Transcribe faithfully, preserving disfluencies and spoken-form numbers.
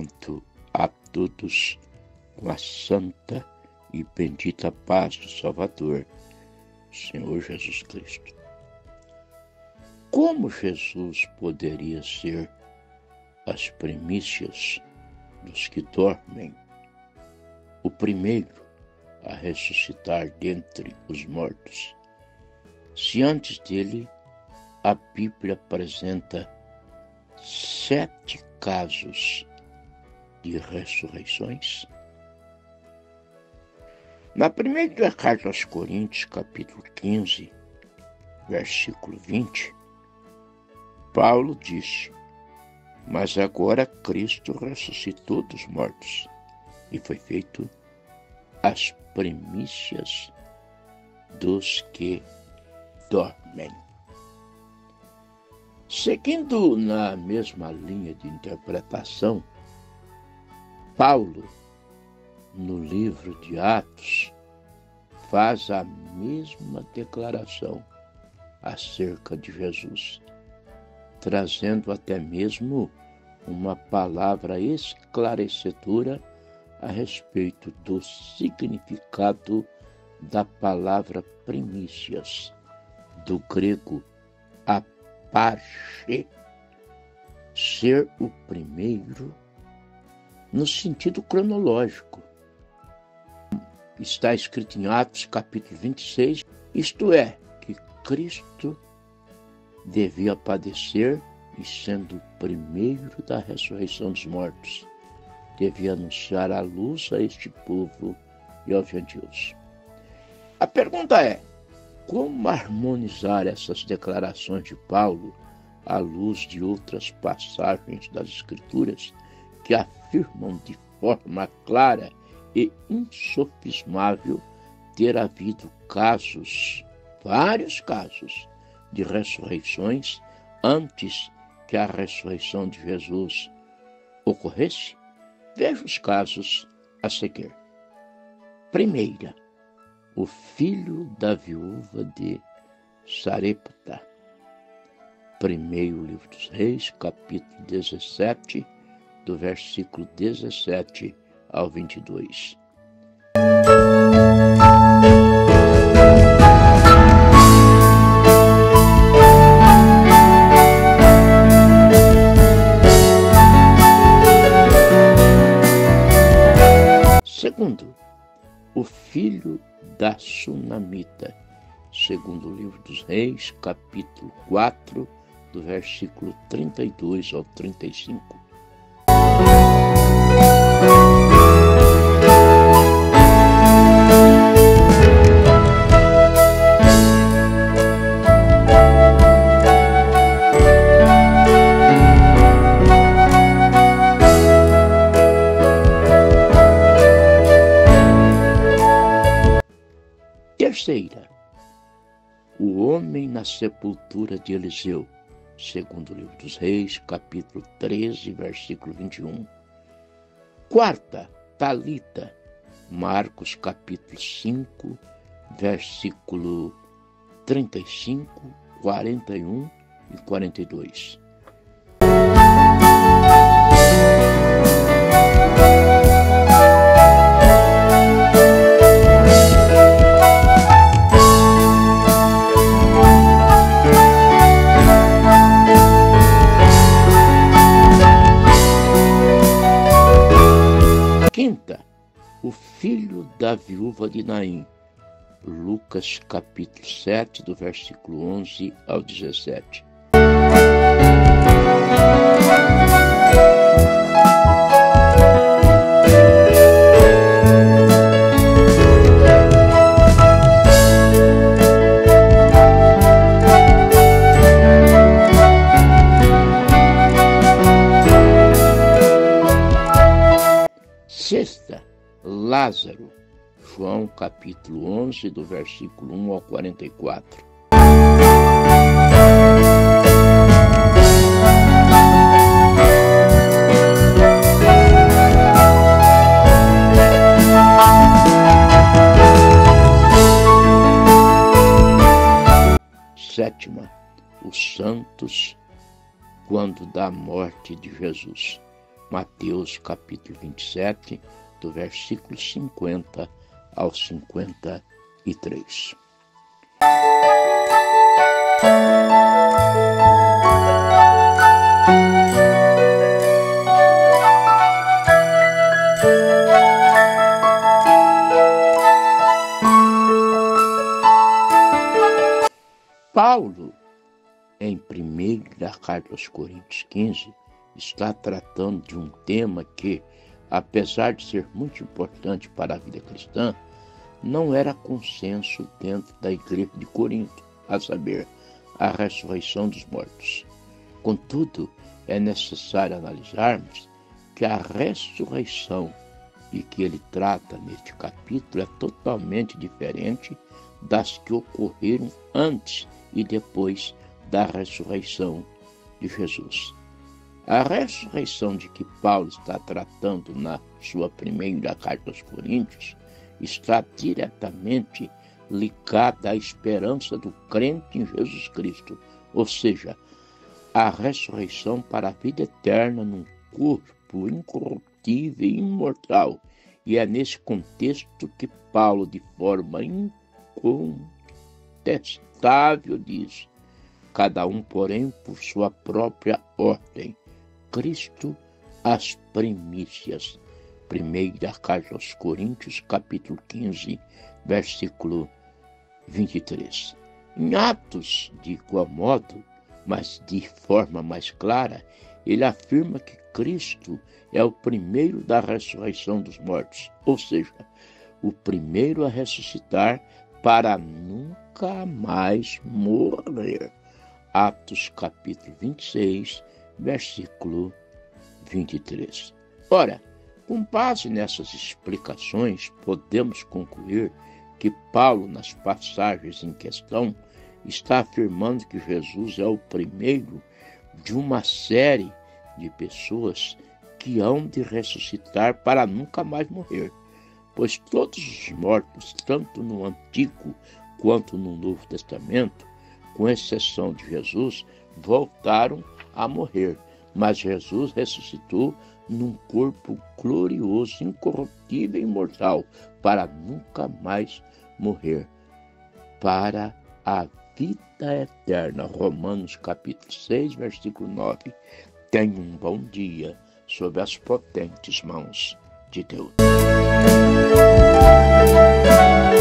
cumprimento a todos com a santa e bendita paz do Salvador, Senhor Jesus Cristo. Como Jesus poderia ser as primícias dos que dormem, o primeiro a ressuscitar dentre os mortos, se antes dele a Bíblia apresenta sete casos de ressurreições? Na primeira carta aos Coríntios, capítulo quinze, versículo vinte, Paulo disse: mas agora Cristo ressuscitou dos mortos e foi feito as primícias dos que dormem. Seguindo na mesma linha de interpretação, Paulo, no livro de Atos, faz a mesma declaração acerca de Jesus, trazendo até mesmo uma palavra esclarecedora a respeito do significado da palavra primícias, do grego apache, ser o primeiro no sentido cronológico. Está escrito em Atos capítulo vinte e seis, isto é, que Cristo devia padecer e, sendo o primeiro da ressurreição dos mortos, devia anunciar a luz a este povo e aos gentios. A pergunta é: como harmonizar essas declarações de Paulo à luz de outras passagens das Escrituras que afirmam de forma clara e insofismável ter havido casos, vários casos, de ressurreições antes que a ressurreição de Jesus ocorresse? Veja os casos a seguir. Primeira, o filho da viúva de Sarepta. Primeiro livro dos Reis, capítulo dezessete, do versículo dezessete ao vinte e dois. Segundo, o filho da Sunamita, segundo o livro dos Reis, capítulo quatro, do versículo trinta e dois ao trinta e cinco. Terceira, o homem na sepultura de Eliseu, segundo o livro dos Reis, capítulo treze, versículo vinte e um. Quarta, Talita, Marcos, capítulo cinco, versículo trinta e cinco, quarenta e um e quarenta e dois. Quinta, o filho da viúva de Naim, Lucas capítulo sete, do versículo onze ao dezessete. Sexta, Lázaro, João capítulo onze, do versículo um ao quarenta e quatro. Sétima, os santos quando da morte de Jesus. Mateus capítulo vinte e sete, do versículo cinquenta ao cinquenta e três. Paulo, em primeira carta aos Coríntios quinze, está tratando de um tema que, apesar de ser muito importante para a vida cristã, não era consenso dentro da igreja de Corinto, a saber, a ressurreição dos mortos. Contudo, é necessário analisarmos que a ressurreição de que ele trata neste capítulo é totalmente diferente das que ocorreram antes e depois da ressurreição de Jesus. A ressurreição de que Paulo está tratando na sua primeira carta aos Coríntios está diretamente ligada à esperança do crente em Jesus Cristo, ou seja, a ressurreição para a vida eterna num corpo incorruptível e imortal. E é nesse contexto que Paulo, de forma incontestável, diz: cada um, porém, por sua própria ordem, Cristo as primícias. Primeira carta aos Coríntios, capítulo quinze, versículo vinte e três. Em Atos, de igual modo, mas de forma mais clara, ele afirma que Cristo é o primeiro da ressurreição dos mortos, ou seja, o primeiro a ressuscitar para nunca mais morrer. Atos capítulo vinte e seis, versículo vinte e três. Ora, com base nessas explicações, podemos concluir que Paulo, nas passagens em questão, está afirmando que Jesus é o primeiro de uma série de pessoas que hão de ressuscitar para nunca mais morrer, pois todos os mortos, tanto no Antigo quanto no Novo Testamento, com exceção de Jesus, voltaram a morrer, mas Jesus ressuscitou num corpo glorioso, incorruptível e imortal, para nunca mais morrer, para a vida eterna. Romanos capítulo seis, versículo nove. Tenha um bom dia sob as potentes mãos de Deus.